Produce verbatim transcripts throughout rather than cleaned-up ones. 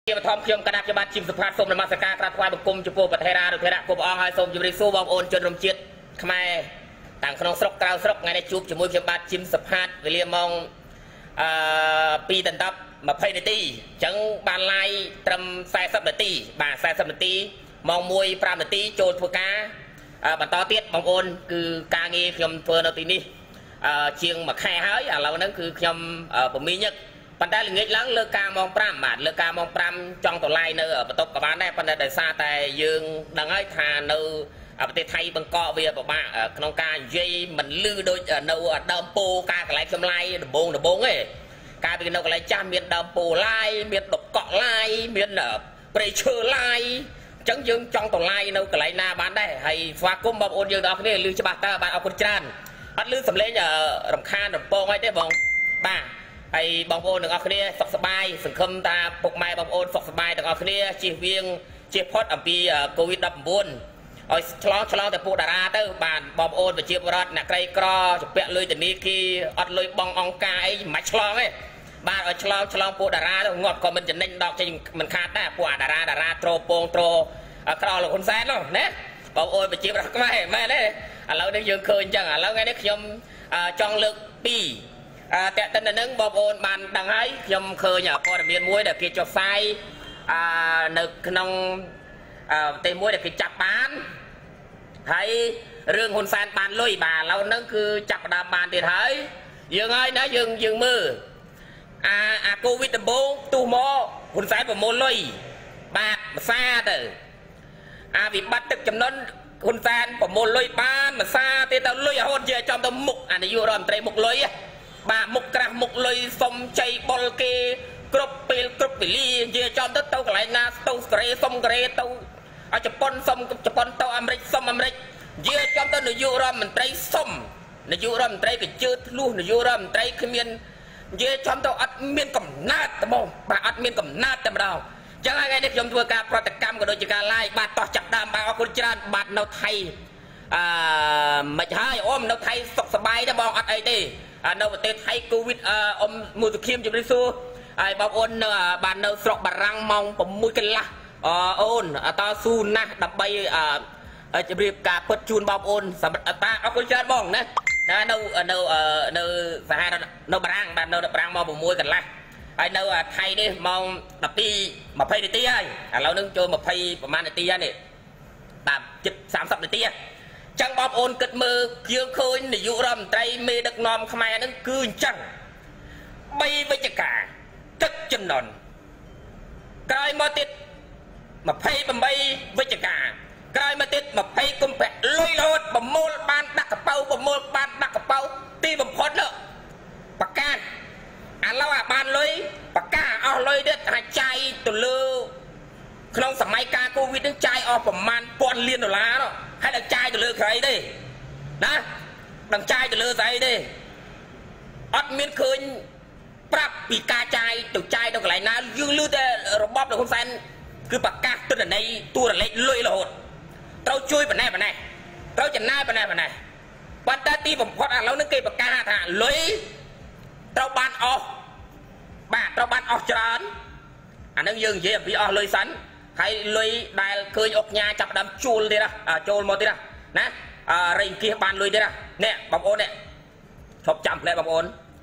ปฐมขยมกระดาษจะบัดจิมสภาพสมนมัสการกระทวายบังกุมจุโปปเทราหรือเทระกุบอให้สมจุริสูบองโอนจนรมจิตขมายต่างขนมสกกล่าวสกไงในจูบจมูกจะบัดจิมสภาพเวลียมองปีตันดับมาเพย์นตีจังบานไลตรมสายสับนตีบาสายสับนตีมองมวยปรามนตีโจทย์พวกกาบันต่อเตี้ยบองโอนคือการเงี้ยขยมเฟอร์นตีนี้เชียงมาแค่เฮ้ยเรานั้นคือขยมผมมีnhấtปันได้เงี้ยล้างเลือกการมองปรามมาเลือกการมองปรามจ้องตัวไล่เนื้อประตูกับบ้านได้ปันได้แต่ซาแต่ยืงดังไอ้ทาเนื้อประเทศไทยบังกอเวียบอกว่าขนมการยี่มันลื้อโดยเนื้อดำปูการกระไรกำไรดบงดบงเอ้การเป็นเนื้อกระไรจ้าเมียนดำปูไล่เมียนดบเกาะไล่เมียนเนื้อเปรย์เชื่อไล่จังยืงจ้องตัวไล่เนื้อกระไรนาบ้านได้ให้ฝากกุ้มบางโอนยืงดอกนี่ลื้อฉบับตาบ้านเอาคนจานอัดลื้อสำเร็จรำคาญดบโป้งไว้ได้บองบ้าไอ้บางโอนหนึ่งเอาคนนี้สกสบายสังคมตาปกไม้บางโอนสกสบายแต่เอาคนนี้จีเวียงจีพอดอัมพีโควิดดับบุญไอ้ฉลองฉลองแต่ปูดาราเตอร์บานบางโอนไปจีบรัดนักไกรกรอจะเปะเลยแต่นี้กีอัดเลยบององกาไอ้หมายฉลองไอ้บ้านไอ้ฉลองฉลองปูดาราแล้วงอดก็มันจะเน้นดอกจะมันขาดได้ปูดาราดาราโตรโปงโตรครอหรือคนแซนเนาะเนี่ยบางโอนไปจีบรัดก็ไม่ไม่เลยเราได้ยืนเคยจังอ่ะแล้วไงเนี่ยยมจองเลือกปีแต่ตอนนั้นบอโอนมันดังให้ยมเคยเนี่ยพอเมียนมวยเด็กกิจจบไฟนึกน้องเตะมวยเด็กกิจจับปานให้เรื่องหุ่นแซนปานลุยบ่าเรานั่นคือจับดาบานติดให้ยังไงนะยังยังมืออาโควิดโบตูโมหุ่นแซนผมโมลุยบาดซาเตออาวิบัติตึกจำนวนหุ่นแซนผมโมลุยปานมาซาเตะตะลุยหุ่นเจจอมตะมุกอันนี้ยูรอมเตะมุกลุยบามุกกระมุกเลยสมใจบอลเกกรุบเปลกรุบเปลี่ยเจจอมเต้าเต้าไหลนาเต้าเกรสมเกรเต้าอาจจะปนสมจะปนเต้าอเมริกสมอเมริกเจจอมเต้าในยูโรมันไตรสมในยูโรมันไตรก็จืดลู่ในยูโรมันไตรขมิ้นเจจอมเต้าอัดเมียนกับนาตะมองบาอัดเมียนกับนาตะมาดาวจังไงเนี่ยยมตัวการปฏิกรรมก็โดยการไล่บาต่อจับดามบาเอาคนจานบาดนาวไทยไม่ใช่อ้อมนาวไทยสกสบายจะมองอัดไอตีนาวประเทศไทยโควิดอมมูตุคิมจุดนี้สู้ไอ้บางคนบานนาวสระบารังมองผมมือกันละโอนตาสู้นะดับใบจะเรียกการเปิดจูนบางคนสำหรับตาเอาคนจานมองนะนะนาวนาวนาวสหรัฐนาวบารังบานนาวบารังมองผมมือกันละไอ้นาวไทยนี่มองดับตีมาเพย์ตีไอ้เรานึ่งโจมาเพย์ประมาณตีนี่แบบจิตสามสิบตีจังบอบโอนเกิดมือเยื่อเคยในยุโรปไตรเมดักนอมขมายนั่นคือจังใบวิจการตึกจำนวนกลายมาติดมาเพย์ใบวิจการกลายมาติดมาเพย์กุมแปะลอยโลดบะโมลบานดักกระเป๋าบะโมลบานดักกระเป๋าตีบะพอดเนอะปากกาอ่ะเราอ่ะบานเลยปากกาเอาเลยเด็ดหายใจตัวเลือขนมสมัยการโควิดนึงใจออกประมาณปอนเลียนดอลลาร์เนาะให้ดังใจตัวเลือใครดินะดังใจตัวเลือใครดิอัดเมียนคืนปรับปีกาใจตัวใจตัวไหลนะยืนลื้อแต่ระบบตัวคนแฟนคือปากกาตัวในตัวเล็กลุยโหดเราช่วยปนแน่ปนแน่เราจะหน้าปนแน่ปนแน่ปัตตาตีผมพอดเรานึกเกี่ยวปากกาถ่าลุยเราบานออกบาดเราบานออกจานอันนั้นยืนเยี่ยมพี่ออกเลยสันใครเลยได้เคยออกยาจับดำจูลดีนะโจลหมดดีนะนะอะไรเกี่ยบานเลยดีนะเนี่ยบางโอนเนี่ยชอบจำเลยบางโอน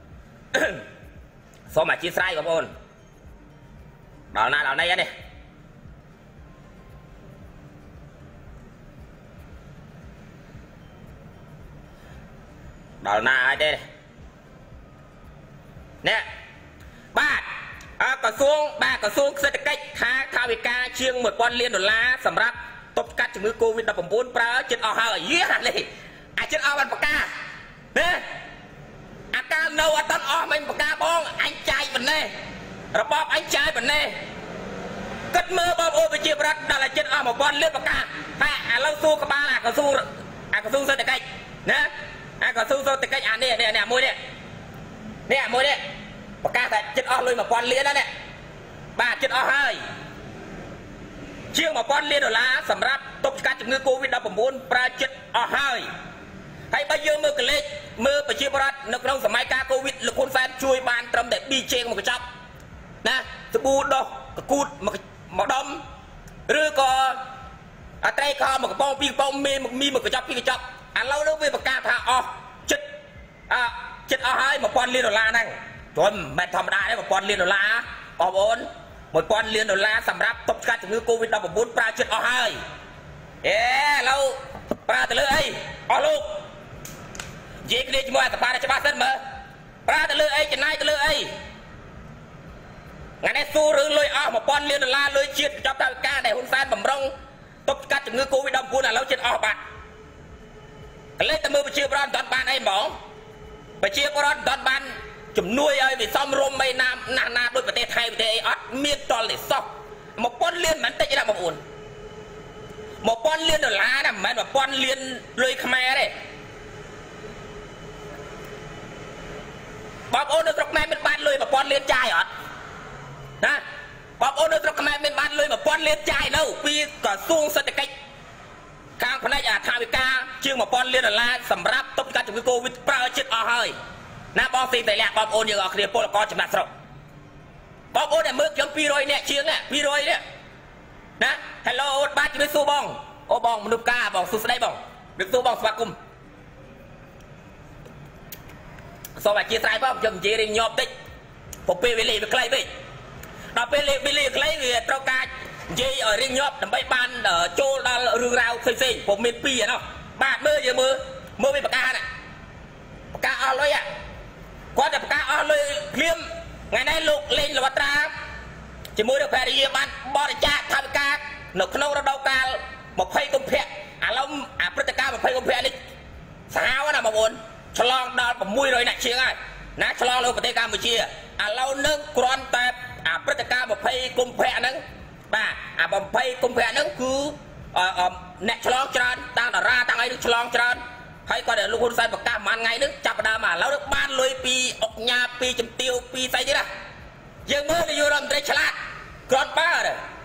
สมัยจีไซบางโอนดาวนาดาวนี้เนี่ยดาวนาไอ้เด้เนี่ยบ้ากระทรวงบ้ากระทรวงเศรษฐกิจค้าทาวิกาเชียงหมดวันเรียนดอลลาร์สำหรับตบกัดจมือโควิดดับผมพูนปลาจิตเอาหาเยี่ยเลยอาจิตเอาบันปากกาเนี่ยอาการโนอัตันออกมันปากกาบ้องอันใจบันเน่ระบอบอันใจบันเน่กัดมือบอมโอไปเจียบรัดดัลจิตเอามาบอลเลือดปากกาถ้าเราสู้กับบ้านกระทรวงกระทรวงเศรษฐกิจนะกระทรวงเศรษฐกิจอันนี้เนี่ยเนี่ยมวยเนี่ยเนี่ยมวยเนี่ยปากกาแต่จิตออกเลยมาปอนเลี้ยนแล้วเนี่ยบ้าจิตออกให้เชื่อมาปอนเลี้ยนดอลลาร์สำหรับตบการจับมือโควิดดับผมพูนปลาจิตออกให้ให้ไปยืมมือกระเล็กมือไปชีพรัฐนักร้องสมัยการโควิดหรือคนแฟนช่วยบานตรมเด็ดบีเจงมันก็จับนะสบู่ดอกកូតមកមកដំឬក៏អត្រេកមកកំប៉ុងពីកំប៉ុងមីមីមកកញ្ចប់ពីកញ្ចប់ឥឡូវនេះវាប្រកាសថាអស់ចិត្តអចិត្តអស់ហើយmộtពាន់លានដុល្លារហ្នឹងព្រមមិនធម្មតាទេmộtពាន់លានដុល្លារបងប្អូនmộtពាន់លានដុល្លារសម្រាប់ទប់ស្កាត់ជំងឺ កូវីដ ដប់ប្រាំបួន ប្រើចិត្តអស់ហើយអេឥឡូវប្រើទៅលើអីអស់លោកនិយាយគ្នាជាមួយអត្តបាលច្បាស់សិនមើលប្រើទៅលើអីចំណាយទៅលើអីថ្ងៃនេះស៊ូរឿងលុយអស់mộtពាន់លានដុល្លារលុយជាតិចាប់តាមការដែលហ៊ុនសែនបំរុងទប់ស្កាត់ជំងឺ កូវីដ ដប់ប្រាំបួន ឥឡូវចិត្តអស់បាត់កលេចតែមើលប្រជាប្រដ្ឋមិនទាន់បានអីហ្មងប្រជាប្រដ្ឋមិនទាន់បានជំនួយឲ្យវាសមរម្យមិនណាណាស់ណាដូចប្រទេសថៃប្រទេសអីអត់មានតលនេះសោះmộtពាន់លានមិនតិចណាបងប្អូនmộtពាន់លានដុល្លារណាមិនមែនmộtពាន់លានលុយខ្មែរទេបងប្អូននៅស្រុកខ្មែរមានបានលុយmộtពាន់លានចាយអត់ណាបងប្អូននៅស្រុកខ្មែរមានបានលុយmộtពាន់លានចាយនៅពីក្រសួងសេដ្ឋកិច្ចខាងផ្នែកអាថាវិការជាងmộtពាន់លានដុល្លារសម្រាប់ទប់ស្កាត់ជំងឺ កូវីដ ប្រើចិត្តអស់ហើយណាបងស៊ីតែលះបងប្អូនយើងអរគ្នាពលករចំណាក់ស្រុកបងប្អូនដែលមើលខ្ញុំពីររយនាក់ជាងពីររយនាក់ណា Hello បាទជំរាបសួរបងអូបងមនុស្សការបងសួស្ដីបងជំរាបសួរបងស្វាគមន៍សូមអធិស្ឋានបងខ្ញុំនិយាយរៀងញាប់តិចព្រោះពេលវេលាវាខ្លីពេកដល់ពេលវេលាខ្លីវាត្រូវការនិយាយឲ្យរៀងញាប់ដើម្បីបានចូលដល់រឿងរ៉ាវផ្សេងៗผมមានពីរហ្នឹងបាទមើលយើងមើលមើលវាប្រកាសណាប្រកាសអស់លុយគាត់តែប្រកាសអស់លុយភ្លាមថ្ងៃនេះលោកលេងលវត្រាជាមួយនឹងភរិយាបានបរិច្ចាគថវិកានៅក្នុងរដូវកាល20កុម្ភៈឥឡូវអាព្រឹត្តិការណ៍20កុម្ភៈនេះសាហាវណាបងប្អូនឆ្លងដល់600នាក់ជាងហើយណាឆ្លងលើប្រទេសកម្ពុជាឥឡូវនឹងគ្រាន់តែអាព្រឹត្តិការណ៍20កុម្ភៈហ្នឹងបាទអា20កុម្ភៈហ្នឹងគឺអ្នកឆ្លងច្រើនតាំងតារាតាំងអីនឹងឆ្លងច្រើនហើយគាត់លោកហ៊ុនសែនប្រកាសមួយថ្ងៃនេះចាប់ដើមឥឡូវបានលុយពីអុកញ៉ាពីជំទាវពីស្អីទៀតណាយើងមើលនាយករដ្ឋមន្ត្រីឆ្លាតគ្រាន់បើ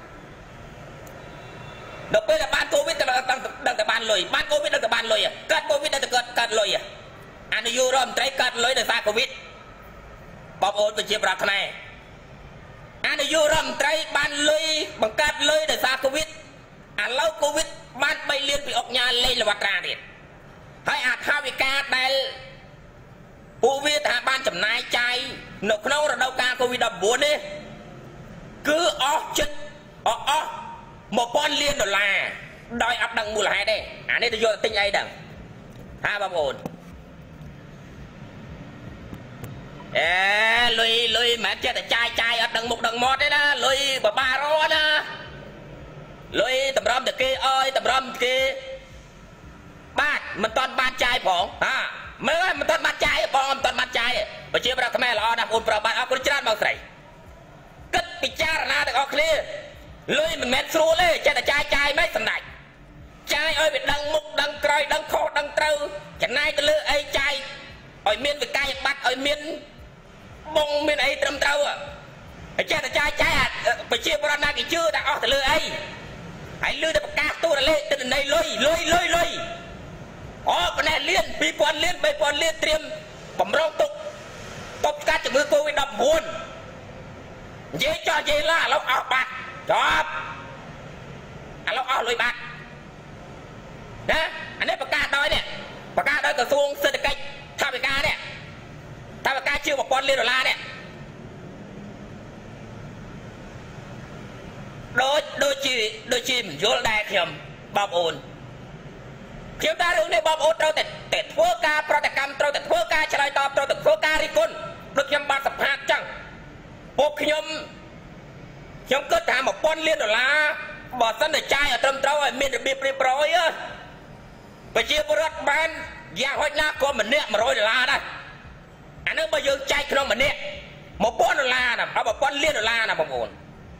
ដល់ពេលបានកូវីដដល់ដល់តែបានលុយបានកូវីដដល់តែបានលុយកើតកូវីដដល់តែកើតកើតលុយអានាយករដ្ឋមន្ត្រីកើតលុយដោយសារកូវីដបងប្អូនប្រជាប្រដ្ឋខ្មែរអានាយករដ្ឋមន្ត្រីបានលុយបង្កើតលុយដោយសារកូវីដឥឡូវកូវីដបាន3លានពីអុកញ៉ាលេងលវត្រាទៀតហើយអាថាវិការដែលពួកវាថាបានចំណាយចាយនៅក្នុងរដូវកាល កូវីដ ដប់ប្រាំបួន នេះគឺអស់ចិត្តអស់mộtពាន់លានដុល្លារដោយអត់ដឹងមូលហេតុទេអានេះទៅយកទិញអីដឹងហាបងប្អូនអេលុយលុយមិនចេះតែចាយចាយអត់ដឹងមុខដឹងមាត់ទេណាលុយបបារអណាលុយតម្រាំតែគេអើយតម្រាំគេបាទមិនតាន់បានចាយផងហាមើលមិនតាន់បានចាយបងមិនតាន់បានចាយប្រជាប្រដ្ឋខ្មែរល្អណាស់បងប្អូនប្រាប់បាទអរគុណច្រើនបងស្រីគិតពិចារណាទាំងអស់គ្នាលុយមិនមែនស្រួលទេចេះតែចាយចាយមិនសម្ដេចចាយឲ្យវាដឹងមុខដឹងក្រោយដឹងខុសដឹងត្រូវចំណាយទៅលើអីចាយឲ្យមានវិក័យប័ត្រឲ្យមានបងមានអីត្រឹមត្រូវហើយចេះតែចាយចាយប្រជាប្រដ្ឋណាគេជឿតែអស់ទៅលើអីហើយលឺតែប្រកាសទូរលេខទិន្នន័យលុយលុយលុយលុយអូប៉ុណ្ណេះលានពីរពាន់លានបីពាន់លានត្រៀមបំរុងទុកទប់ស្កាត់ជំងឺ កូវីដ ដប់ប្រាំបួន និយាយចោះនិយាយឡាឥឡូវអស់បាត់ចប់ឥឡូវអស់លុយបាត់ណាអានេះប្រកាសដោយនេះប្រកាសដោយក្រសួងសេដ្ឋកិច្ចថាវិការនេះថាវិការជាងmộtពាន់លានដុល្លារនេះដូចដូចជាដូចជាមិនយល់ដែរខ្ញុំបងប្អូនខ្ញុំថារឿងនេះបងប្អូនត្រូវតែតែធ្វើការប្រតិកម្មត្រូវតែធ្វើការឆ្លើយតបត្រូវតែធ្វើការរិះគន់ដូចខ្ញុំបានសម្ភាសចឹងពួកខ្ញុំខ្ញុំគិតថាmộtពាន់លានដុល្លារបើសិនតែចាយឲ្យត្រឹមត្រូវឲ្យមានរបៀបរៀបរយប្រជាពលរដ្ឋបានយ៉ាងហោចណាស់ក៏ម្នាក់100ដុល្លារដែរអានោះបើយើងចែកក្នុងម្នាក់mộtពាន់ដុល្លារណាដល់mộtពាន់លានដុល្លារណាបងប្អូន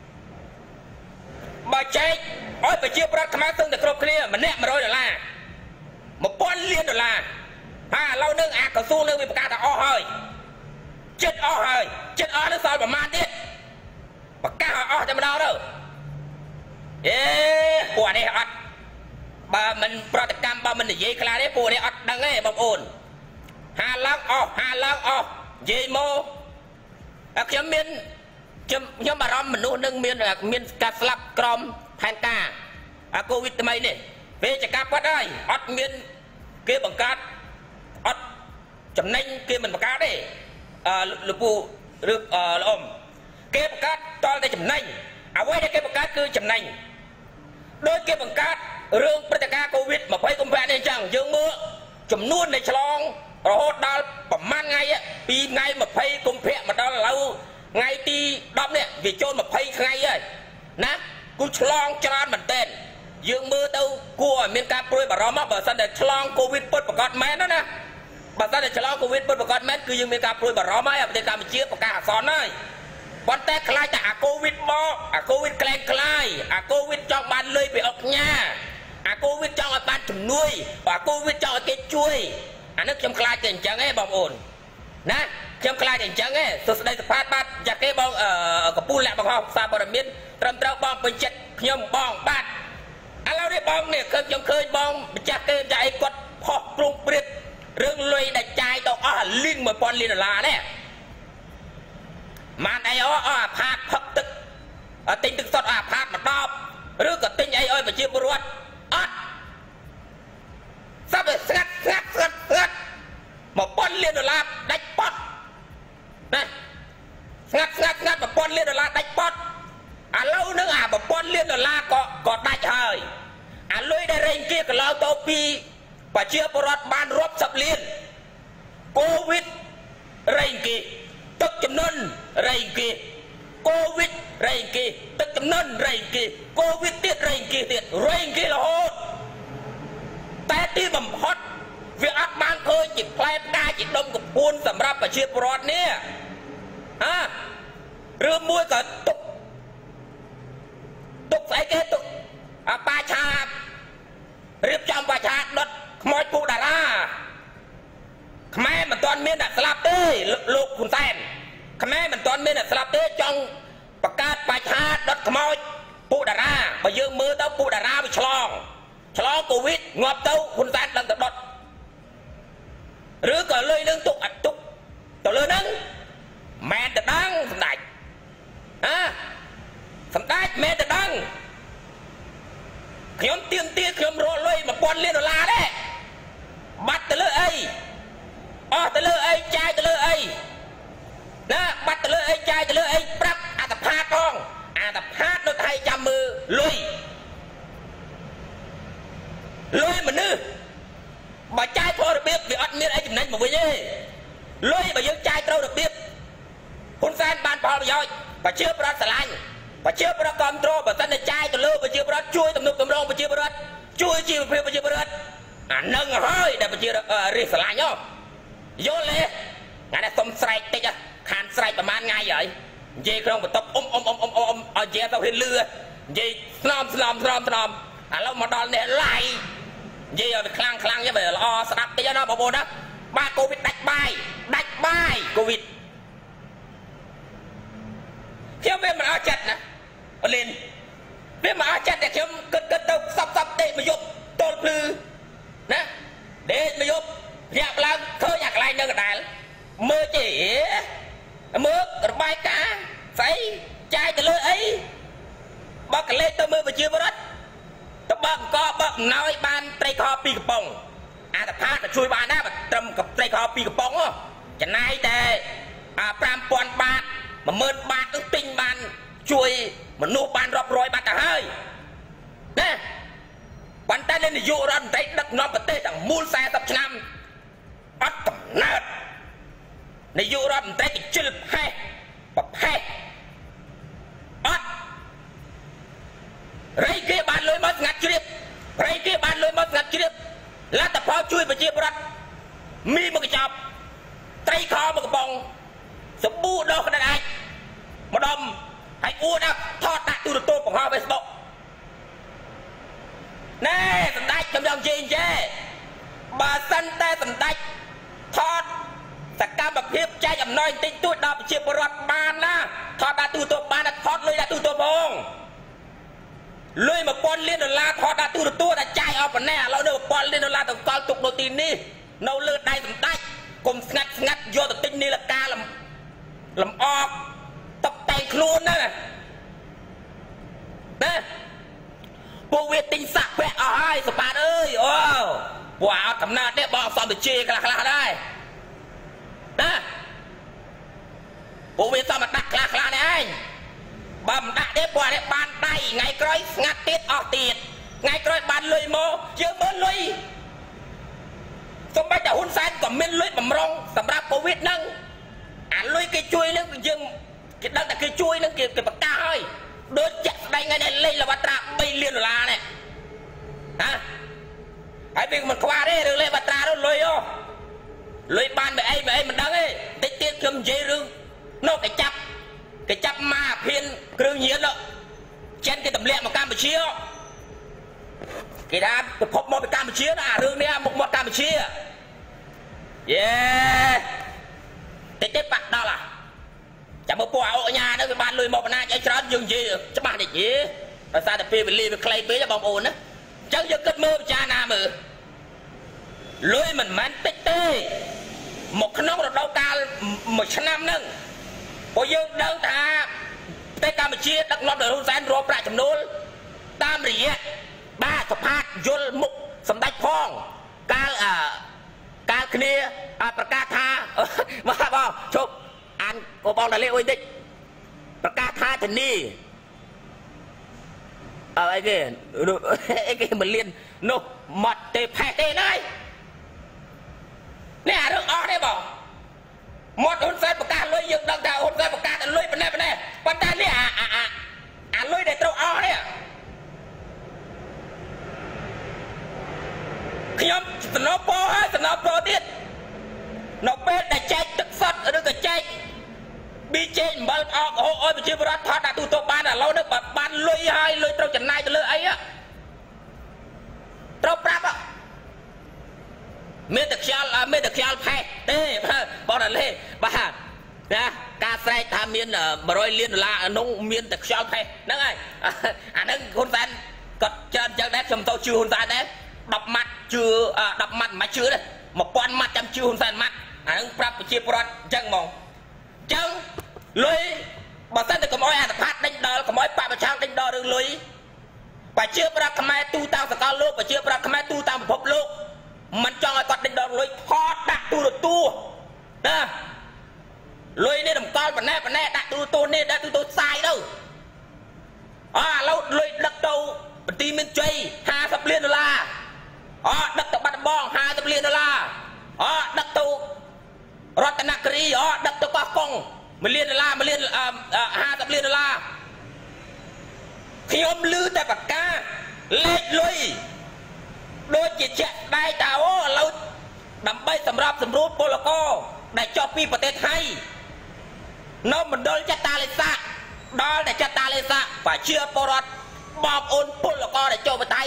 បើចែកឲ្យប្រជាពលរដ្ឋខ្មែរសឹងតែគ្រប់គ្នាម្នាក់100ដុល្លារmộtពាន់លានដុល្លារហើយឥឡូវនឹងអាក្រសួងនឹងវាប្រកាសថាអស់ហើយចិត្តអស់ហើយចិត្តអស់នឹងសល់ប្រមាណទៀតប្រកាសឲ្យអស់តែម្ដងទៅអេពួកនេះអត់បើមិនប្រតិកម្មបើមិននិយាយខ្លាទេពួកនេះអត់ដឹងទេបងប្អូនហាឡើងអស់ហាឡើងអស់និយាយមកខ្ញុំមាន chấm nhóm bà rõm mình nuôi nâng miên là miên cà slap crom than ca à covid mấy này về chỉ cà quát ơi ót miên kia bằng cát ót chấm nanh kia mình bằng cát đấy à lục bù được à là ôm kia bằng cát to đây chấm nanh à quay đây kia bằng cát cứ chấm nanh đôi kia bằng cát rương bật ca covid mà quay công vẹn nên chẳng dương mưa chấm nuôn này chlong rồi hốt đau bẩm man ngay á pi ngay mà quay công vẹn mà đau lâu ngay ti đâm nè vì trôn mà quay ngay ấy nè cú chlong cho mình tên dương mưa đâu cua miền cà prui bà rõm bà sân để chlong covid bớt bà gọt mét đó nè bà sân để chlong covid bớt bà gọt mét cứ dương miền cà prui bà rõm ấy ở bên cà chia bà cà sòn ấy bọn té khai tại à covid bo à covid klen khai à covid trong ban lưới bị ốc nha à covid trong ở ban chủng nuôi và covid trong ở cái chuối à nước trong khai tiền trắng ấy bong ổn nè trong khai tiền trắng ấy tôi đây sẽ phát bát giặc cái bong ở cái pu lẹ bong học sao bong miên trầm trao bong bên chết nhom bong bát à lâu đây bong này khơi trong khơi bong chặt cái chạy quật phọt rung bịt rương lùi đại trai tao ở linh một con linh là nè mà này ó à phạt phật tức à tinh tức sọt à phạt mà đọc rước cả tinh ấy ơi mà chưa ruột ớt sắp rồi sắt sắt sắt sắt một con liên đô la đánh bót này sắt sắt sắt một con liên đô la đánh bót à lâu nữa à một con liên đô la có có đánh hơi à lưới đây rình kia cái lao tô pi và chưa ruột ban rốt sập liên covid rình kia tức chấm nôn rầy kia covid rầy kia tức chấm nôn rầy kia covid tiết rầy kia tiết rầy kia là hốtแต่ที่บำฮดviệcอัดบางเคยจิตแผลได้จิตดมกับปูนสำหรับประชีพรอดเนี่ยฮะเรื่องมวยก็ตุกตุกใส่เกตุกปลาชาเรียบจำปลาชาดดขโมยปูดาราขแม่มันตอนเมียนดัดสลับเต้ลูกคุณแซนขแม่มันตอนเมียนดัดสลับเต้จ้องประกาศปลาชาดดขโมยปูดาราไปยืมมือเต้าปูดาราไปฉลองฉลองโควิดงอบเต้าคุณแซนดังตะดดหรือก็เลยนึงตุกอัดตุกต่อเลยนึงแม่จะดังสำได้อ่ะสำได้แม่จะดังขยมเตียมเตี้ยขยมโรเลยมาปอนเลี้ยนดอลลาร์ได้บัตรตะเลยไอ้อ๋อตะเลยไอ้ใจตะเลยไอ้นะบัตรตะเลยไอ้ใจตะเลยไอ้ปรับอาตพาตองอาตพาตโดยไทยจำมือลุยลุยมันนึกbà trai thôi được biết vì ăn miếng ấy chừng này mà với nhé lôi bà dương trai đâu được biết hôn san ban bao bây giờ bà chưa bà xả lạnh bà chưa bà control bà thân là trai từ lâu bà chưa bà chui tầm nục tầm rong bà chưa bà chui chi bà chưa bà à nâng hơi để bà chưa rì xả lạnh nhá vô lê ngày này tôm sài tê à khăn sài bà man ngay vậy dây không bà tóc ôm ôm ôm ôm ôm ở dây tao hiện lừa dây snom snom snom snom à lâu mà đòn này lại gì ở khang khang như vậy là o sập cái đó nó bảo bồn đó ba covid đạch bài đạch bài covid thiếu bên mà ao chặt nè lên bên mà ao chặt để thiếu cất cất đâu sập sập để mà giúp tôn lư nè để mà giúp nhạc là khơi nhạc lại nữa cái đài mưa chỉ mưa bài cá phải chai từ lưới ấy bắt cái lên tôi mưa mà chưa có đấtตบก็บน้อยบานไตรคอปีกระป๋องอาตพาจะช่วยบานได้แบบตรมกับไตรคอปีกระป๋องอ่ะจะนายแต่อาปรามปอนบาทมาเมินบาทต้องติงบานช่วยมันนูบานรอบรอยบาทจะให้เนี่ยวันแต่เล่นอยู่รันไตดักน้องประเทศต่างมูลแสตับชนำอัดกับเนิร์ดในอยู่รันไตติดจิลให้ปะให้อัดไรเกี่ยบานเลยมัดงัดจีบไรเกี่ยบานเลยมัดงัดจีบแล้วแต่พอช่วยไปจีบรัฐมีมันก็จับไตรคอมันก็บองสมบูรณ์ดอกขนาดไหนมาดมให้อ้วนนะทอดตะตูดตัวของเขาไปสบแน่สันได้จำยองจริงเจ้บาสันแต่สันได้ทอดสักการแบบเพียบใจจำน้อยติดตัวดอกจีบรัฐบานนะทอดตะตูตัวบานนะทอดเลยตะตูตัวบองเลยมาปอนเลี้ยนดอลลาร์ทอดตะตูตัวแต่ใจเอาไปแน่เราเดินปอนเลี้ยนดอลลาร์ต้องกอลตุกโดตีนี่เราเลือดได้สันได้กลมงัดงัดโยตติงนี่ละกาลำลำออกตบแต่งខ្លួនណាណាពួកវាទិញសាក់ពាក់អស់ហើយសប៉ាតអើយអូពួកអត់កំណត់ទេបងសំទៅជាខ្លះខ្លះដែរណាពួកវាសំមកដាក់ខ្លះខ្លះនេះឯងបើមិនដាក់ទេពួកនេះបានដៃថ្ងៃក្រោយស្ងាត់ទៀតអស់ទៀតថ្ងៃក្រោយបានលុយមកជឿមើលលុយសូម្បីតែហ៊ុនសែនក៏មានលុយបំរុងសម្រាប់កូវីដហ្នឹងអាលុយគេជួយហ្នឹងយើងគេដឹងតែគេជួយហ្នឹងគេគេប្រកាសហើយដូចចាក់ស្ដែងថ្ងៃនេះលេខលវត្រាបីលានដុល្លារនេះហ៎ហើយវាមិនខ្វះទេរឿងលេខវត្រានោះលុយអូលុយបានទៅអីទៅអីមិនដឹងទេតិចទៀតខ្ញុំនិយាយរឿងនោះគេចាប់គេចាប់មកអាភិនគ្រឿងញៀនចិនគេទម្លាក់មកកម្ពុជាគេថាប្រភពមកពីកម្ពុជាណារឿងនេះមកមកកម្ពុជាយេតិចទៀតបាក់ដល់ហ่ะចាំមើលពួកអោកញ៉ាហ្នឹងវាបានលុយមកបណ្ណាចអីច្រើនយើងនិយាយច្បាស់តិចយេដោយសារតែពេលវេលាវាខ្លីពេកបងប្អូនណាអញ្ចឹងយើងគិតមើលពិចារណាមើលលុយមិនមែនតិចទេមកក្នុងរដូវកាលមួយឆ្នាំហ្នឹងព្រោះយើងដឹងថាប្រទេសកម្ពុជាដឹកនាំដោយហ៊ុនសែនរកប្រាក់ចំណូលតាមរយៈបាទសភាយល់មុខសម្ដេចផងកាលអឺកាលគ្នាប្រកាសថាបាទបងជប់អានក៏បងតាលេអុយតិចប្រកាសថាធានីអើអីគេអីគេមិនលៀននោះមកទេផេះទេហើយនេះអារឿងអស់ទេបងមកហ៊ុនសែនប្រកាសលុយយើងដឹងថាហ៊ុនសែនប្រកាសតែលុយប៉ុណ្ណេះប៉ុណ្ណេះប៉ុន្តែនេះអាអាអាអាលុយដែលត្រូវអស់នេះខ្ញុំសំណពរហើយសំណពរទៀតនៅពេលដែលចែកទឹកសុទ្ធឬក៏ចែកប៊ីចេអំបិលអោកហូអុយប្រជាពលរដ្ឋថតដាក់ទូទៅបានឥឡូវនេះបើបានលុយហើយលុយត្រូវចំណាយទៅលើអីត្រូវប្រាប់មានតែខ្យល់មានតែខ្យល់ផេះទេបងតាលេបាទណាការស្រែកថាមានមួយរយលានដុល្លារនោះមានតែខ្យល់ផេះហ្នឹងហើយអាហ្នឹងហ៊ុនសែនគាត់ច្រើនចឹងដែរខ្ញុំទៅជឿហ៊ុនសែនដែរដប់ម៉ាត់ជឿដប់ម៉ាត់មិនជឿទេមួយពាន់ម៉ាត់ចាំជឿហ៊ុនសែនម៉ាត់អាហ្នឹងប្រាប់ប្រជាពលរដ្ឋអញ្ចឹងហ្មងអញ្ចឹងលុយបើសិនតែកុំអោយអនុផាតដេញដល់កុំអោយបពប្រឆាំងដេញដល់រឿងលុយប្រជាពលរដ្ឋខ្មែរទូទាំងសកលលោកប្រជាពលរដ្ឋខ្មែរទូទាំងពិភពលោកមិនចង់ឲ្យគាត់ដេញដល់លុយថតដាក់ទូរទស្សន៍ណាលុយនេះតម្កល់ប៉ុណ្ណេះប៉ុណ្ណេះដាក់ទូរទស្សន៍នេះដាក់ទូរទស្សន៍ផ្សាយទៅអើឥឡូវលុយដឹកទៅបន្ទាយមានជ័យห้าสิบលានដុល្លារអើដឹកទៅបាត់ដំបងห้าสิบលានដុល្លារអើដឹកទៅរតនគិរីអើដឹកទៅកោះកុងមួយលានដុល្លារមួយលានห้าสิบលានដុល្លារខ្ញុំឮតែប្រកាសលេខលុយដូចជាជាក់ដៃតាអូឥឡូវដើម្បីសម្រាប់សម្រួលពលករដែលចុះពីប្រទេសថៃនៅមណ្ឌលចតាលេសាដល់តែចតាលេសាប្រជាពលរដ្ឋបងប្អូនពលករដែលចុះពីថៃ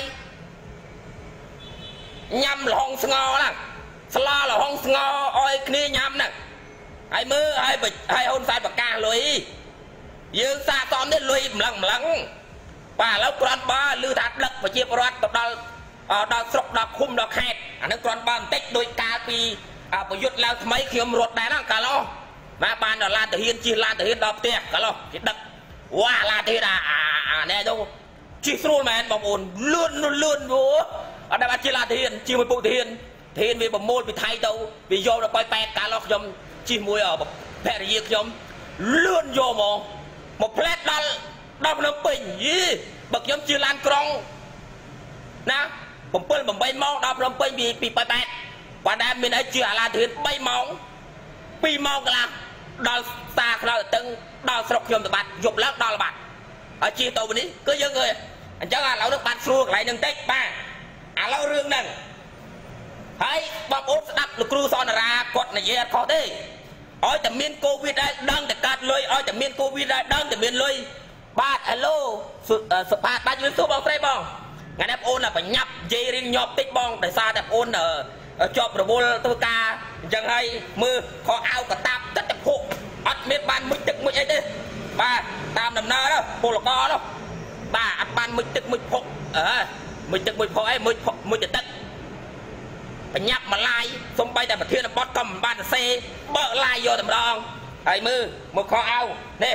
ញ៉ាំលហុងស្ងោណាស្លលហុងស្ងោអោយគ្នាញ៉ាំណាហើយមើលហើយហើយហ៊ុនសែនប្រកាសលុយយើងសាកសមនេះលុយម្លឹងម្លឹងបាទឥឡូវគ្រាន់បើឮថាដឹកប្រជាពលរដ្ឋទៅដល់ដល់ស្រុកដល់ឃុំដល់ខេត្តអានឹងគ្រាន់បើបន្តិចដោយកាលពីប្រយុទ្ធឡើងថ្មីខ្ញុំរត់ដែរណាកាលនោះបាទបានដល់ឡានទាហានជិះឡានទាហានដល់ផ្ទះកាលនោះគេដឹកវ៉ាឡានទាហានអាអានេះទៅជិះស្រួលមែនបងប្អូនលឿនលឿនវ៉ូអត់ដែលបានជិះឡានទាហានជិះមួយពួកទាហានទាហានវាប្រមូលពីថៃទៅវាយកទៅប៉ោយប៉ែតកាលនោះខ្ញុំជិះមួយភរិយាខ្ញុំលឿនយកមកមកផ្លែតដល់ដល់ភ្នំពេញយីបើខ្ញុំជិះឡានក្រុងណាbảy bảyម៉ោងដល់ភ្នំពេញពីពីប៉ោយប៉ែតបាទដែលមានអីជិះអាឡានទាហាន3ម៉ោង2ម៉ោងកន្លះដល់ផ្សារខ្លោតឹងដល់ស្រុកខ្ញុំទៅបាត់យប់ឡើងដល់បាត់ហើយជិះទៅនេះគឺយើងឃើញអញ្ចឹងឥឡូវនេះបាត់ស្រួលកន្លែងហ្នឹងតិចបាទឥឡូវរឿងហ្នឹងហើយបងប្អូនស្ដាប់លោកគ្រូសនរាគាត់និយាយអត់ខុសទេឲ្យតែមានកូវីដដែរដឹងតែកាត់លុយឲ្យតែមានកូវីដដែរដឹងតែមានលុយបាទហេឡូសុផាតបាទយល់សួរបងស្រីបងថ្ងៃនេះបងអូនបញ្ញាប់និយាយរៀងញាប់តិចបងដោយសារតែបងអូនជាប់រវល់ធ្វើការអញ្ចឹងហើយមើលខោអាវកតាប់ទឹកទឹកភក់អត់មានបានមុជទឹកមុជអីទេបាទតាមដំណើរនោះពលករនោះបាទអត់បានមុជទឹកមុជភក់អើមុជទឹកមុជភក់អីមុជមុជទឹកបញ្ញាប់មកឡាយសំបីតែប្រធានបទក៏មិនបានសរសេរបើកឡាយយកតែម្ដងហើយមើលមើលខោអាវនេះ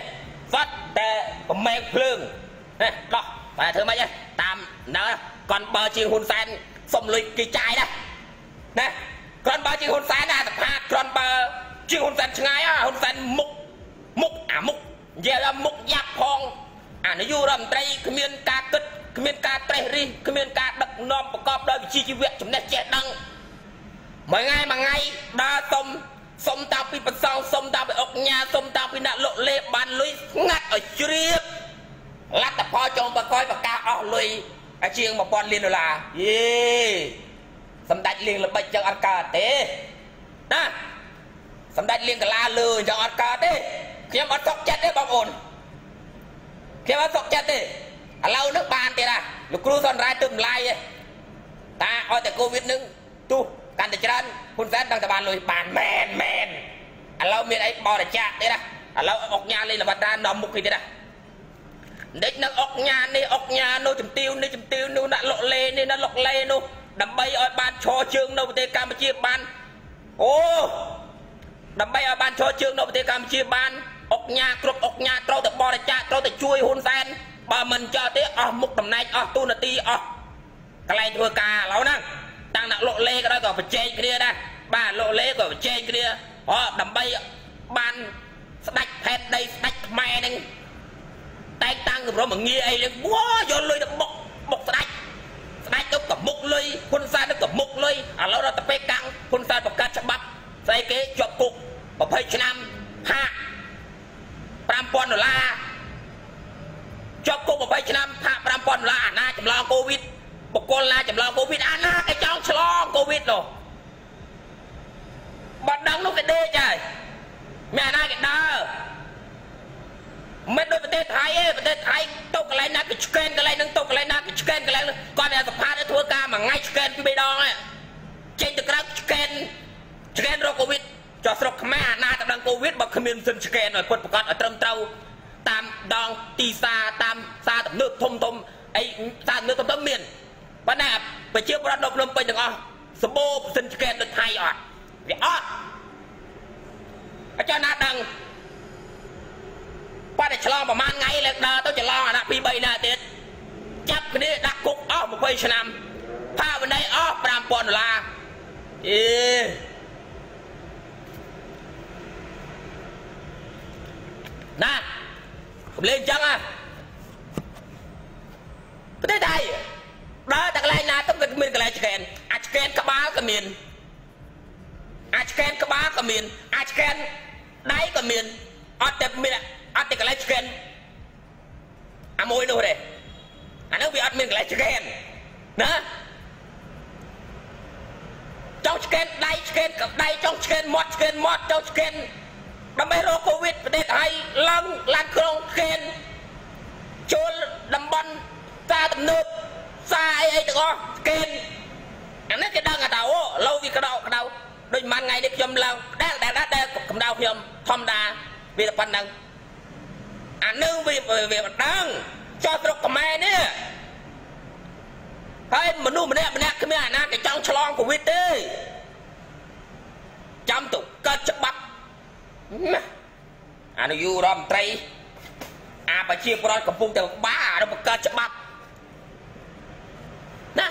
phát để mẹ phương nè đó phải thưa mấy nhé tam đó còn bờ chiên hôn sen xong lùi cái chai đó nè còn bờ chiên hôn sen nè tập hạt còn bờ chiên hôn sen ngay á hôn sen mục mục à mục giờ là mục giáp phong à nó vô làm tây miền ca cất miền ca tây ri miền ca đặc nomประกอบដោយវិជ្ជាជីវៈចំណេះចេះដឹងមួយថ្ងៃមួយថ្ងៃដើរសុំសុំតាំងពីប្រសងសុំតាំងពីអុកញ៉ាសុំតាំងពីអ្នកលក់លេបានលុយស្ងាត់ឲ្យជ្រាបលទ្ធផលចុងបកយប្រកាសអស់លុយជាងmột nghìnលានដុល្លារយេសម្ដេចលៀងល្បិចចឹងអត់កើតទេណាសម្ដេចលៀងកលាលើចឹងអត់កើតទេខ្ញុំអត់សុខចិត្តទេបងប្អូនខ្ញុំអត់សុខចិត្តទេឥឡូវនេះបានទៀតណាលោកគ្រូសនរ៉ាយទឹកម្លាយទេតាឲ្យតែកូវីដនឹងទោះកាន់តែច្រើនហ៊ុនសែនដឹងតែបានលុយបានមែនមែនឥឡូវមានអីបរិច្ចាគទេណាឥឡូវអុកញ៉ាលេងល្បិចដាននាំមុខគេទេណាដេកនៅអុកញ៉ានេះអុកញ៉ានោះជំទាវនេះជំទាវនោះដាក់លក់លេនេះដាក់លក់លេនោះដើម្បីឲ្យបានឈរជើងនៅប្រទេសកម្ពុជាបានអូដើម្បីឲ្យបានឈរជើងនៅប្រទេសកម្ពុជាបានអុកញ៉ាគ្រប់អុកញ៉ាត្រូវតែបរិច្ចាគត្រូវតែជួយហ៊ុនសែនបើមិនចោលទេអស់មុខតំណែងអស់ទូនាទីអស់កន្លែងធ្វើការឥឡូវហ្នឹងតាំងដាក់លក់លេក៏ដោយក៏ប្រជែងគ្នាដែរបាទលក់លេក៏ប្រជែងគ្នាអត់ដើម្បីបានស្ដាច់ផែនដីស្ដាច់ខ្មែរហ្នឹងតែងតាំងគម្រមងាយអីលេងវ៉ាយកលុយទៅបុកបុកស្ដាច់ស្ដាច់ទៅក៏មុខលុយហ៊ុនសែនទៅក៏មុខលុយឥឡូវរដ្ឋពេកកាំងហ៊ុនសែនបង្កើតច្បាប់ស្អីគេជាប់គុក20ឆ្នាំហាក់5000ដុល្លារជាប់គុក20ឆ្នាំហាក់5000ដុល្លារអាណាចម្លងកូវីដបុគ្គលណាចម្លងកូវីដអាណាគេចង់ឆ្លងកូវីដនោះបាត់ដឹងនោះគេដេកហើយមានអាណាគេដើរមិនដូចប្រទេសថៃទេប្រទេសថៃទៅកន្លែងណាគេឆ្កេនកន្លែងហ្នឹងទៅកន្លែងណាគេឆ្កេនកន្លែងហ្នឹងគាត់តែសភាទៅធ្វើការមួយថ្ងៃឆ្កេនពីរដងហ្នឹងចេញទៅក្រៅឆ្កេនឆ្កេនរកកូវីដចោះស្រុកខ្មែរអាណាទៅដឹងកូវីដបើគ្មានសិនឆ្កេនឲ្យពុតប្រកាសឲ្យត្រឹមត្រូវតាមដងទីផ្សារតាមផ្សារទំនើបធំធំអីផ្សារទំនើបធំធំមានប៉ុន្តែប្រជាពលរដ្ឋនៅភ្នំពេញទាំងអស់សម្បូរសិនឆ្កេនដូចថៃអត់វាអត់អញ្ចឹងណាដឹងបាត់តែឆ្លងប្រហែលថ្ងៃលើកដើរទៅច្រឡងអាណាពីរបីណាទៀតចាប់គ្នាដាក់គុកអស់20ឆ្នាំផាវនីអស់5000ដុល្លារអេណាកំលេងចឹងហ่ะប្រទេសថៃដើរតែកន្លែងណាទៅមានកន្លែងឆ្កែនអាចឆ្កែនក្បាលក៏មានអាចឆ្កែនក្បាលក៏មានអាចឆ្កែនដៃក៏មានអត់តែមានអត់តែកន្លែងឆ្កែនអាមួយនោះទេអានោះវាអត់មានកន្លែងឆ្កែនណាចង់ឆ្កែនដៃឆ្កែនដៃចង់ឆ្កែនមាត់ឆ្កែនមាត់ចង់ឆ្កែនដើម្បីរកកូវីដប្រទេសថៃឡើងឡានក្រុងឆ្កែនចូលតំបន់តាទំនើបសារអីអីទាំងអស់ឆ្កែនអានេះគេដឹងថាអូឡូវវាក្តៅក្តៅដូចមួយថ្ងៃនេះខ្ញុំឡើងដែលដែលដែលកម្ដៅខ្ញុំធម្មតាវាតែប៉ុណ្្នឹងអានឹងវាវាមិនដឹងចោះស្រុកខ្មែរនេះហើយមនុស្សម្នាក់ម្នាក់គ្មានអាណាគេចង់ឆ្លងកូវីដទេចាំទៅកើតច្បាប់អានយោរដ្ឋមន្ត្រីអាប្រជាពលរដ្ឋកំពុងតែបារបង្កើតច្បាប់ណា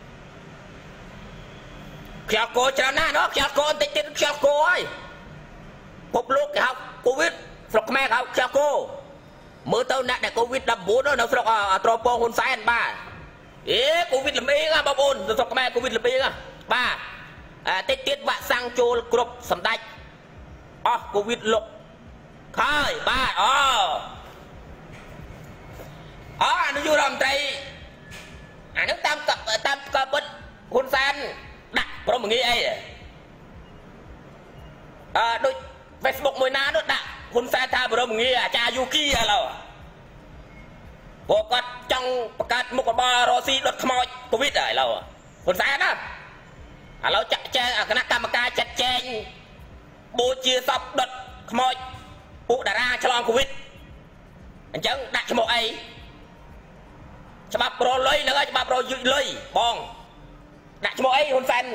ខ្យល់កោច្រើនណាស់ណោះខ្យល់កោបន្តិចទៀតខ្យល់កោហើយពុកលោកគេហៅកូវីដស្រុកខ្មែរគេហៅខ្យល់កោមើលទៅអ្នកដែលកូវីដដប់ប្រាំបួននៅស្រុកត្រពងហ៊ុនសែនបាទអេកូវីដលំអៀងហ៎បងប្អូនស្រុកខ្មែរកូវីដលំអៀងហ៎បាទតិចទៀតវាក់សាំងចូលគ្រប់សម្ដេចអស់កូវីដលុកខើយបាទអូអូអនុយុរដ្ឋមន្ត្រីអានឹងតាមតាមកាពិតហ៊ុនសែនដាក់ប្រមងាយអីអឺដូច Facebook មួយណានោះដាក់ហ៊ុនសែនថាប្រមងាយអាចារ្យយូគីឥឡូវព្រោះគាត់ចង់បង្កើតមុខរបររស៊ីដុតខ្មោចកូវីដឥឡូវហ៊ុនសែនណាឥឡូវចាក់ចែងគណៈកម្មការចាត់ចែងបូជាសពដុតខ្មោចពួកតារាឆ្លងកូវីដអញ្ចឹងដាក់ឈ្មោះអីច្បាប់ប្រលុយនឹងហើយច្បាប់ប្រយុយលុយបងដាក់ឈ្មោះអីហ៊ុនសែន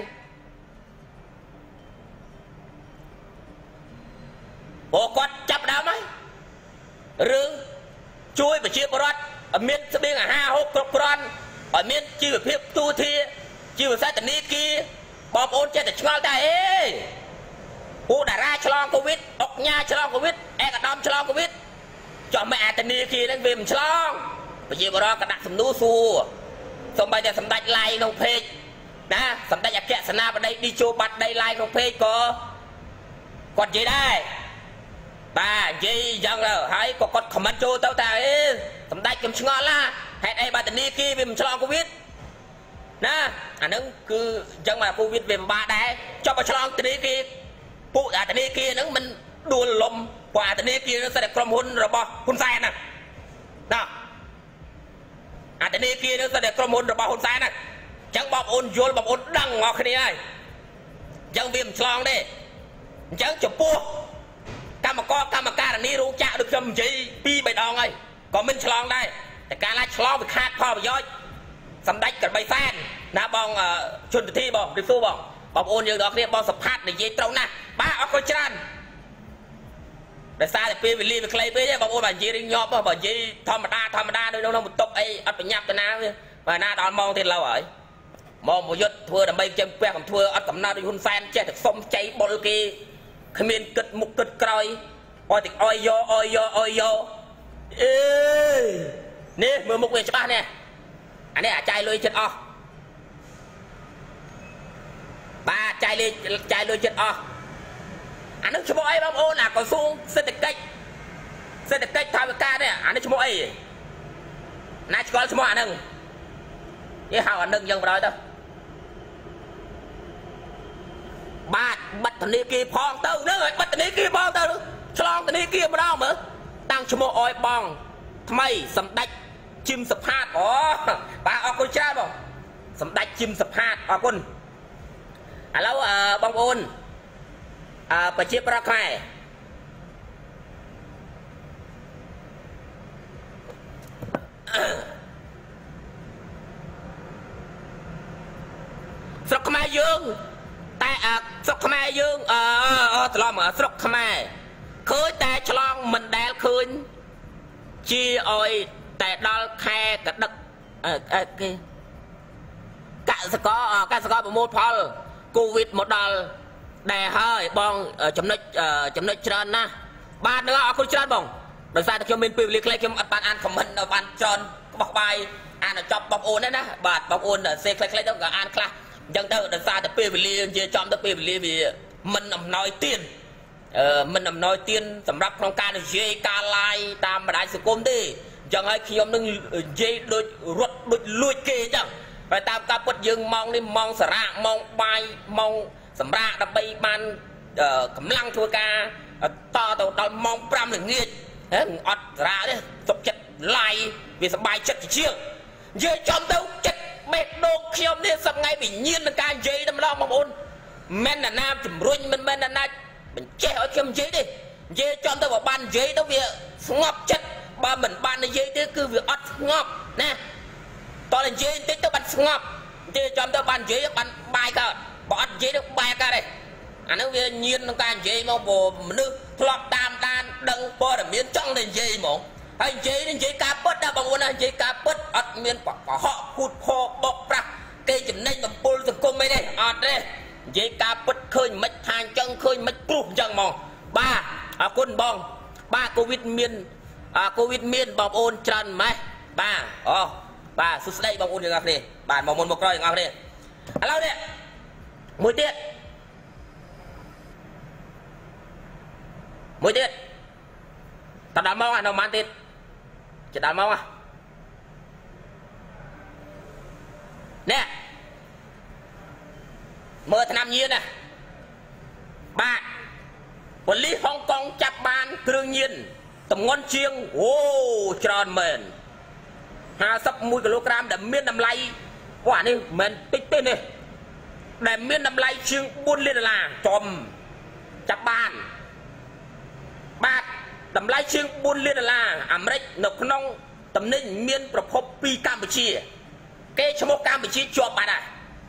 អូគាត់ចាប់ដើមហើយរឿងជួយប្រជាពលរដ្ឋមានស្បៀងអាហារហូបគ្រប់គ្រាន់ឲ្យមានជីវភាពទូធាជីវសាស្ត្រនីគីបងប្អូនចេះតែឆ្ងល់តែអេពូតារាឆ្លងកូវីដអុកញ៉ាឆ្លងកូវីដឯកឧត្តមឆ្លងកូវីដចុះមិនអាតនីគីហ្នឹងវាមិនឆ្លងប្រជាពលរដ្ឋក៏ដាក់សំណួរសួរសូម្បីតែសម្ដេចឡាយក្នុងเพจណាសម្ដេចអគ្គសេនាបតីឌីជូបាត់ដីឡាយក្នុងเพจក៏គាត់និយាយដែរបាទនិយាយអញ្ចឹងទៅហើយក៏គាត់ខមមិនចូលទៅតែអេសម្ដេចខ្ញុំឆ្ងល់ណាហេតុអីបាតនីគីវាមិនឆ្លងកូវីដណាអាហ្នឹងគឺអញ្ចឹងមកកូវីដវាមិនបាដែរចុះបើឆ្លងតនីគីពួកអាតនីគីហ្នឹងមិនដួលលំព្រោះអាតនីគីហ្នឹងសិតតែក្រុមហ៊ុនរបស់ហ៊ុនសែនណាណាអាតនីគីហ្នឹងសិតតែក្រុមហ៊ុនរបស់ហ៊ុនសែនណាអញ្ចឹងបងប្អូនយល់បងប្អូនដឹងមកគ្នាហើយអញ្ចឹងវាមិនឆ្លងទេអញ្ចឹងចំពោះកម្មករកម្មការនីរោងចក្រដូចខ្ញុំនិយាយពីរបីដងហើយក៏មិនឆ្លងដែរតែការឡាឆ្លងវាខាតផលប្រយោជន៍សម្ដេចក្របីសែនណាបងជន់ទធីបងរីស៊ូបងបងប្អូនយើងទាំងអស់គ្នាបងសុផាត់និយាយត្រូវណាស់បាទអរគុណច្រើនដោយសារតែពេលវេលាវាខ្លីពេកទេបងប្អូនបាទនិយាយរៀងញាប់បើនិយាយធម្មតាធម្មតាដូចក្នុងបន្ទប់អីអត់ប្រញាប់ទៅណាបាទណាដល់ម៉ោងទៀតឡូវហើយមកមកយុទ្ធធ្វើដើម្បីចិញ្ចឹមពះកំធ្វើអត់កំណត់ដូចហ៊ុនសែនចេះតែសុំចៃបុលគេគ្មានគិតមុខគិតក្រោយអត់តែអយយោអយយោអយយោអេនេះមើលមុខវាច្បាស់នេះអានេះអាចចាយលុយចិត្តអស់បាទចាយលុយចាយលុយចិត្តអស់អានឹងឈ្មោះអីបងប្អូនអាក្រសួងសេដ្ឋកិច្ចសេដ្ឋកិច្ចថាវិការនេះអានេះឈ្មោះអីណាឆ្កល់ឈ្មោះអានឹងនេះហៅអានឹងយ៉ាងបណ្ដោយទៅបាទបិទធនីគារផងទៅនឹងឲ្យបិទធនីគារផងទៅឆ្លងធនីគារម្ដងមើលតាំងឈ្មោះអយបងថ្មីសម្ដេចជីមសផាតអូបាទអរគុណច្រើនបងសម្ដេចជីមសផាតអរគុណឥឡូវបងប្អូនអឺប្រជាប្រដ្ឋខ្មែរស្រុកខ្មែរយើងតែស្រុកខ្មែរយើងអឺត្រឡប់មកស្រុកខ្មែរឃើញតែឆ្លងមិនដែលឃើញជាឲ្យតែដល់ខែកដឹកគេកសិករកសិករប្រមូលផលកូវីដមកដល់ដែលហើយបងចំណុចចំណុចច្រើនណាស់បាទនឹងអរគុណច្រើនបងដោយសារតែខ្ញុំមានពេលវេលាខ្លីខ្ញុំអត់បានអានខមមិនបានច្រើនក្បោះក្បាយអានចប់បងប្អូនណាបាទបងប្អូនសេខ្លីៗទៅក៏អានខ្លះអញ្ចឹងទៅដោយសារតែពេលវេលាជាចំទៅពេលវេលាវាមិនអំណោយទានអឺមិនអំណោយទានសម្រាប់ក្នុងការនិយាយការឡាយតាមបណ្ដាញសង្គមទេអញ្ចឹងហើយខ្ញុំនឹងនិយាយដូចរត់ដូចលួចគេអញ្ចឹងហើយតាមការពិតយើងម៉ោងនេះម៉ោងសារៈម៉ោងបាយម៉ោងសម្រាប់ដើម្បីបានកម្លាំងធ្វើការតទៅដល់ម៉ោងប្រាំល្ងាចហ៎អត់សារៈទេសុខចិត្តឡាយវាសប្បាយចិត្តជាងនិយាយចំទៅចិត្តបេះដូងខ្ញុំនេះសប្ងៃវិញ្ញាណនឹងការនិយាយតែម្ដងបងប្អូនមិនណាណាជំរុញមិនមែនណាណាបញ្ចេះឲ្យខ្ញុំនិយាយទេនិយាយចំទៅបើបាននិយាយទៅវាស្ងប់ចិត្តបើមិនបាននិយាយទេគឺវាអត់ស្ងប់ណាតោះនិយាយបន្តិចទៅបានស្ងប់និយាយចំទៅបាននិយាយបានបាយកើតបើអត់និយាយទៅបាយកើតទេអានោះវាញៀនក្នុងការនិយាយមកព្រោះមនុស្សធ្លាប់តាមដានដឹងព័ត៌មានចង់តែនិយាយហ្មងហើយនិយាយនិយាយការពិតណាបងប្អូនណានិយាយការពិតអត់មានបកហកគូតផបកប្រាស់គេចំណេញបំពុលសង្គមអីទេអត់ទេនិយាយការពិតឃើញមិនថាអញ្ចឹងឃើញមិនព្រោះអញ្ចឹងហ្មងបាទអរគុណបងបាទកូវីដមានអឺកូវីដមានបងប្អូនច្រើនម៉េះបាទអូបាទសួស្តីបងប្អូនទាំងអស់គ្នាបាទមកមុនមកក្រោយទាំងអស់គ្នាឥឡូវនេះមួយទៀតមួយទៀតតដល់មកអានៅម៉ានទៀតជិះដល់មកនេះមើលឆ្នាំញៀនណាបាទប៉ូលីសហុងកុងចាប់បានគ្រឿងញៀនទម្ងន់ជាងអូច្រើនមែនห้าสิบមួយគីឡូក្រាមដែលមានតម្លៃអូអានេះមិនតិចទេនេះដែលមានតម្លៃជាងបួនលានដុល្លារចំចាប់បានបាទតម្លៃជាងបួនលានដុល្លារអាមេរិកនៅក្នុងតំណែងមានប្រភពពីកម្ពុជាគេឈ្មោះកម្ពុជាជាប់បាត់ហើយ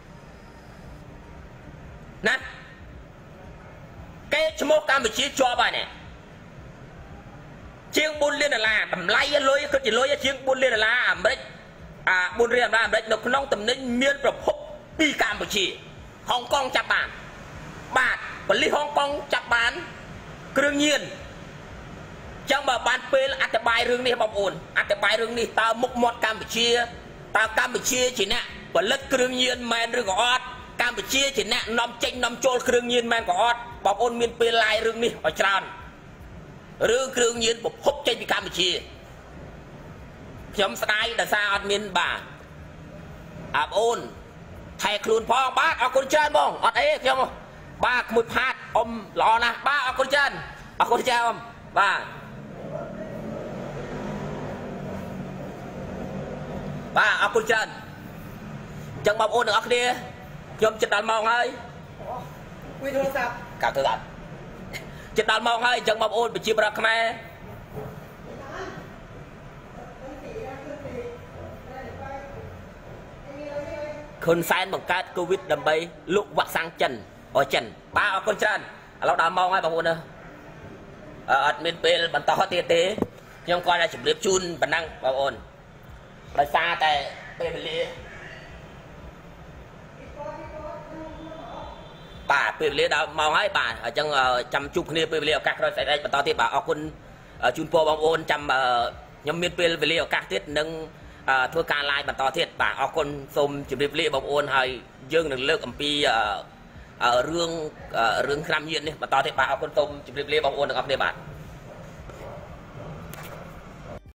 ណាគេឈ្មោះកម្ពុជាជាប់ហើយនេះ chiêng buôn liên là tầm lay lối cứ chỉ lối chiêng buôn liên là mấy à buôn liên là mấy nó không tầm nên miên rồi hút đi Campuchia Hong Kong chặt bàn bạc và lý Hong Kong chặt bán đương nhiên trong mà ban phê là ăn bài rừng này bọc ổn ăn bài rừng này tao mục một Campuchia tao Campuchia chỉ nè và lất đương nhiên men rừng ọt Campuchia chỉ nè nằm tranh nằm trôi đương nhiên men có ọt bọc ổn miền phê lại rừng này ở tràn rừng đương nhiên bọc hút tranh bị Campuchia nhóm sai là sao miền bà áp ôn thầy khuôn phong bác ở con chân bông ọt ấy không ba một hạt ông lò nè ba ở con chân ở con chân ông ba ba ở con chân chân bông ôn được kia nhóm chật đàn mong hơi cả thứ lắm chật đàn mong hơi chân bông ôn bị chìm ra khmer khôn sai bằng cách covid đầm bay lúc vặt sang chân ở chân ba ở con chân lão đàn mong hơi bông ôn nữa ở miền Tây bản tỏ tiệt tế nhưng coi là chụp liệp chun bản năng bông ôn bởi xa tại bê bê lê bà bê bê lê đã mong ấy bà ở trong chăm chục kia bê bê lê các rồi sẽ đây to thì bà ở quân chun po bong ôn chăm nhóm miền bê bê lê các tiết nâng thua ca lai bản to thiệt bà ở quân xôm chụp bê bê lê bong ôn hay dương được lực âm pi ở rương rương khám nhiên đi bản to thì bà ở quân xôm chụp bê bê lê bong ôn được ở đây bà